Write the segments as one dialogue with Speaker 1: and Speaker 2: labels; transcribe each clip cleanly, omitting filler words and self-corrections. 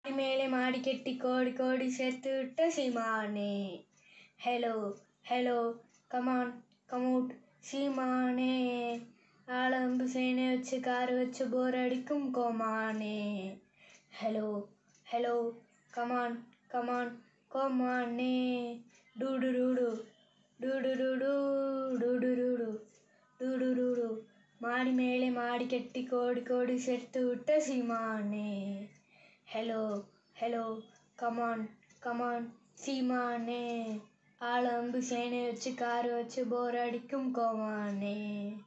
Speaker 1: மேலே மாடி கட்டி கோடி கோடி சேர்த்து விட்ட சீமானே. ஹலோ ஹலோ கமான் கமவுட் சீமானே. ஆளம்பு சேனை வச்சு காரு வச்சு போர் அடிக்கும் கோமானே. ஹலோ ஹலோ கமான் கமான் கோமானே. டூடு டூடு டூடு டூடு டூடு டூடு டூடு டூடு. மாடி மேலே மாடி கட்டி கோடி கோடி சேர்த்து விட்ட சீமானே. ஹலோ ஹலோ கமான் கமான் சீமானே. ஆளம்பு சேனை வச்சு காரு வச்சு போர் அடிக்கும் கோமானே.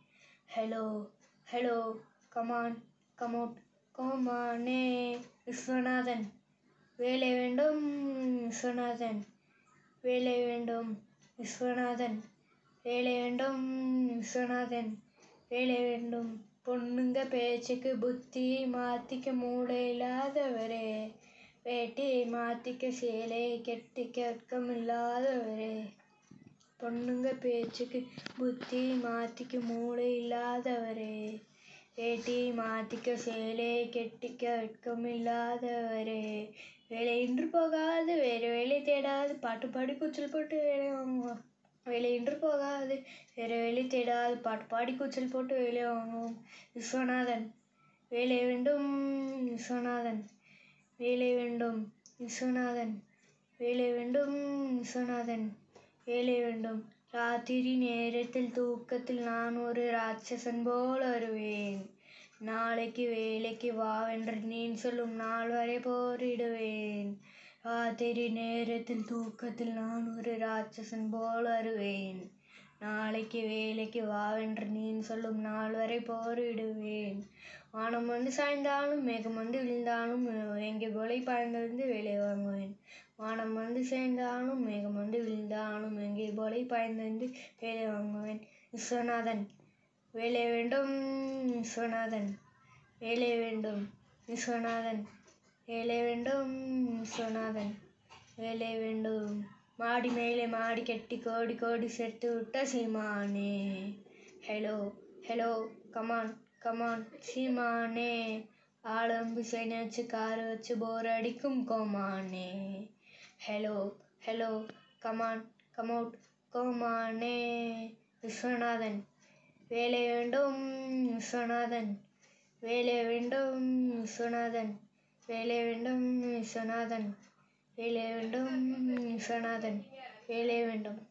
Speaker 1: ஹலோ ஹலோ கமான் கமவுட் கோமானே. விஸ்வநாதன் வேலை வேண்டும் விஸ்வநாதன் வேலை வேண்டும் விஸ்வநாதன் வேலை வேண்டும் விஸ்வநாதன் வேலை வேண்டும். பொண்ணுங்க பேச்சுக்கு புத்தியை மாத்திக்க மூளை இல்லாதவரே. வேட்டியை மாத்திக்க சேலையை கெட்டிக்க வெட்கம் இல்லாதவரே. பொண்ணுங்க பேச்சுக்கு புத்தியை மாத்திக்க மூளை இல்லாதவரே. வேட்டியை மாத்திக்க சேலையை கெட்டிக்க வெட்கம் இல்லாதவரே. வேலையின்றி போகாது வேறு வேலை தேடாது பாட்டு பாடி கூச்சல் போட்டு வேலை வாங்குவோம். வேலையின்றி போகாது வேறு வேலை தேடாது பாட்டு பாடி கூச்சல் போட்டு வேலை வாங்குவோம். விஸ்வநாதன் வேலை வேண்டும் விஸ்வநாதன் வேலை வேண்டும் விஸ்வநாதன் வேலை வேண்டும் விஸ்வநாதன் வேலை வேண்டும். ராத்திரி நேரத்தில் தூக்கத்தில் நான் ஒரு ராட்சசன் போல் வருவேன். நாளைக்கு வேலைக்கு வாவென்று நீ சொல்லும் நாள் வரை போரிடுவேன். ராத்திரி நேரத்தில் தூக்கத்தில் நான் ஒரு ராட்சசன் போல் வருவேன். நாளைக்கு வேலைக்கு வாவென்று நீ சொல்லும் நாள் வரை போரிடுவேன். வானம் வந்து சாய்ந்தாலும் மேகம் வந்து விழுந்தாலும் எங்கே போலை பாய்ந்து வேலை வாங்குவேன். வானம் வந்து சாய்ந்தாலும் மேகம் வந்து விழுந்தாலும் எங்கே போலை பாய்ந்து வேலை வாங்குவேன். விஸ்வநாதன் வேலை வேண்டும் விஸ்வநாதன் வேலை வேண்டும் விஸ்வநாதன் வேலை வேண்டும் விஸ்வநாதன் வேலை வேண்டும். மாடி மேலே மாடி கட்டி கோடி கோடி சேர்த்து விட்ட சீமானே. ஹலோ ஹலோ கமான் கமான் சீமானே. ஆளம்பு சேனை வச்சு காரு வச்சு போர் அடிக்கும் கோமானே. ஹலோ ஹலோ கமான் கமவுட் கோமானே. விஸ்வநாதன் வேலை வேண்டும் விஸ்வநாதன் வேலை வேண்டும் விஸ்வநாதன் வேலை வேண்டும் விஸ்வநாதன் வேலை வேண்டும் விஸ்வநாதன் வேலை வேண்டும்.